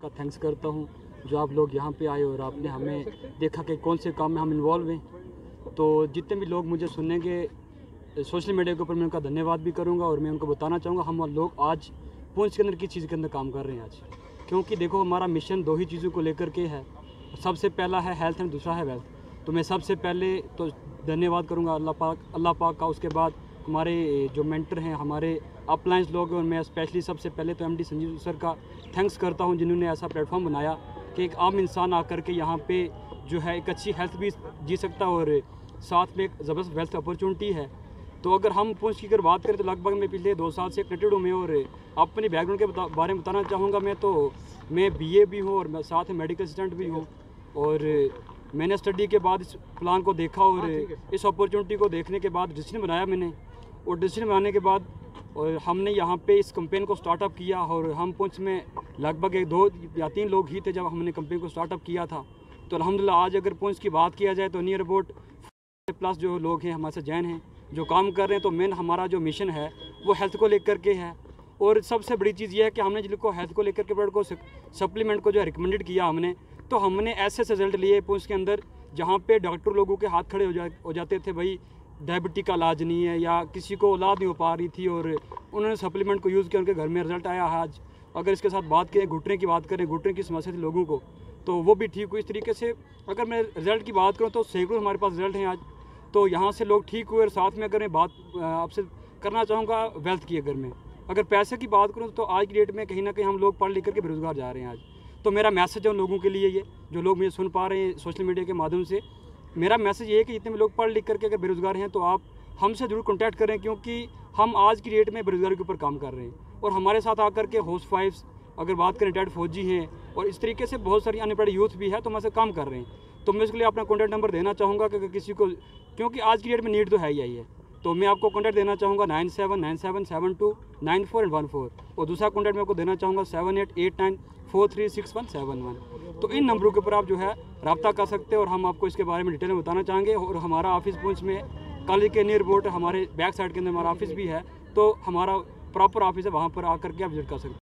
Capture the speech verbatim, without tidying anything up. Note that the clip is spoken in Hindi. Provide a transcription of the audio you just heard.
का थैंक्स करता हूँ जो आप लोग यहाँ पे आए और आपने हमें देखा कि कौन से काम में हम इन्वॉल्व हैं। तो जितने भी लोग मुझे सुनेंगे सोशल मीडिया के ऊपर मैं उनका धन्यवाद भी करूँगा और मैं उनको बताना चाहूँगा हम लोग आज पुंछ के अंदर किस चीज़ के अंदर काम कर रहे हैं आज, क्योंकि देखो हमारा मिशन दो ही चीज़ों को लेकर के है। सबसे पहला है हेल्थ एंड दूसरा है वेल्थ। तो मैं सबसे पहले तो धन्यवाद करूँगा अल्लाह पाक अल्लाह पाक का। उसके बाद हमारे जो मेंटर हैं, हमारे अपलाइंस लोग हैं, और मैं स्पेशली सबसे पहले तो एमडी संजीव सर का थैंक्स करता हूं जिन्होंने ऐसा प्लेटफॉर्म बनाया कि एक आम इंसान आकर के यहाँ पे जो है एक अच्छी हेल्थ भी जी सकता और साथ में एक ज़बरदस्त वेल्थ अपॉर्चुनिटी है। तो अगर हम पुंछ की अगर बात करें तो लगभग मैं पिछले दो साल से कनेक्टेड हूँ मैं, और अपने बैकग्राउंड के बता, बारे में बताना चाहूँगा। मैं तो मैं बीए भी हूँ और मैं साथ में मेडिकल असिस्टेंट भी हूँ, और मैंने स्टडी के बाद इस प्लान को देखा और इस अपॉर्चुनिटी को देखने के बाद डिसीजन बनाया मैंने, और डिसीजन बनाने के बाद और हमने यहाँ पे इस कंपेन को स्टार्टअप किया। और हम पुंछ में लगभग एक दो या तीन लोग ही थे जब हमने कंपेन को स्टार्टअप किया था। तो अल्हम्दुलिल्लाह आज अगर पुंछ की बात किया जाए तो नियर अबाउट प्लस जो लोग हैं हमारे साथ जैन हैं जो काम कर रहे हैं। तो मेन हमारा जो मिशन है वो हेल्थ को लेकर के है, और सबसे बड़ी चीज़ ये है कि हमने जिनको हेल्थ को लेकर के प्रोडक्ट को सप्लीमेंट को जो है रिकमेंडेड किया हमने, तो हमने ऐसे ऐसे रिजल्ट लिए पुंछ के अंदर जहाँ पे डॉक्टर लोगों के हाथ खड़े हो जा हो जाते थे, भाई डायबिटीज का इलाज नहीं है या किसी को औलाद नहीं हो पा रही थी, और उन्होंने सप्लीमेंट को यूज़ किया, उनके घर में रिजल्ट आया आज। अगर इसके साथ बात करें घुटने की बात करें, घुटने की समस्या थी लोगों को, तो वो भी ठीक हुई। इस तरीके से अगर मैं रिज़ल्ट की बात करूँ तो सैकड़ों हमारे पास रिजल्ट हैं आज। तो यहाँ से लोग ठीक हुए। और साथ में अगर मैं बात आपसे करना चाहूँगा वेल्थ की, अगर मैं अगर पैसे की बात करूँ तो आज की डेट में कहीं ना कहीं हम लोग पढ़ लिख करके बेरोज़गार जा रहे हैं आज। तो मेरा मैसेज है उन लोगों के लिए, ये जो लोग मुझे सुन पा रहे हैं सोशल मीडिया के माध्यम से, मेरा मैसेज ये है कि जितने भी लोग पढ़ लिख करके अगर बेरोज़गार हैं तो आप हमसे ज़रूर कॉन्टैक्ट करें, क्योंकि हम आज की डेट में बेरोज़गारी के ऊपर काम कर रहे हैं। और हमारे साथ आकर के हाउस वाइफ्स, अगर बात करें रिटायर्ड फौजी हैं, और इस तरीके से बहुत सारी अनपढ़ यूथ भी है तो हमारे साथ काम कर रहे हैं। तो मैं इसके लिए अपना कॉन्टैक्ट नंबर देना चाहूँगा कि अगर किसी को, क्योंकि आज की डेट में नीड तो है ही है, तो मैं आपको कॉन्टैक्ट देना चाहूँगा nine seven nine seven seven two nine four and one four, और दूसरा कॉन्टैक्ट मैं आपको देना चाहूँगा seven eight eight nine four three six one seven one. तो इन नंबरों के ऊपर आप जो है रब्ता कर सकते हैं, और हम आपको इसके बारे में डिटेल में बताना चाहेंगे। और हमारा ऑफिस पुंछ में कॉलेज के नियर बोर्ड हमारे बैक साइड के अंदर हमारा ऑफिस भी है, तो हमारा प्रॉपर ऑफिस है, वहाँ पर आकर के आप विजिट कर सकते हैं।